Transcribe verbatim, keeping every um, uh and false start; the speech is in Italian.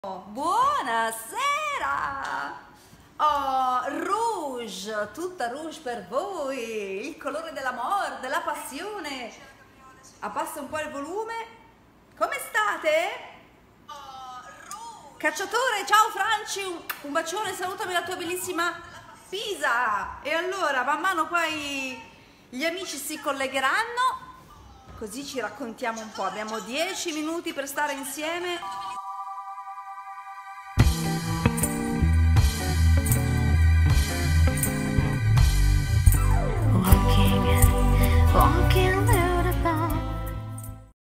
Buonasera! Oh, rouge, tutta rouge per voi, il colore dell'amore, della passione. Abbassa un po' il volume. Come state? Cacciatore, ciao Franci, un, un bacione, salutami la tua bellissima Pisa. E allora, man mano poi gli amici si collegheranno, così ci raccontiamo un po'. Abbiamo dieci minuti per stare insieme.